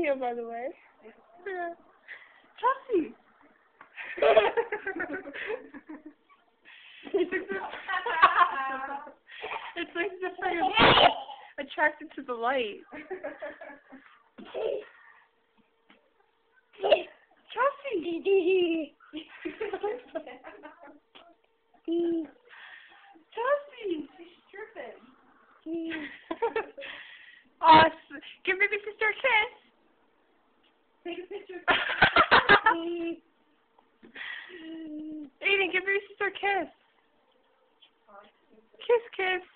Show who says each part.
Speaker 1: video, by the way.
Speaker 2: Chelsea! It's like just like attracted to the light. Chelsea! Chelsea!
Speaker 3: She's stripping.
Speaker 2: Give baby sister a kiss.
Speaker 3: Take a picture.
Speaker 2: Aiden, give baby sister a kiss. Kiss, kiss.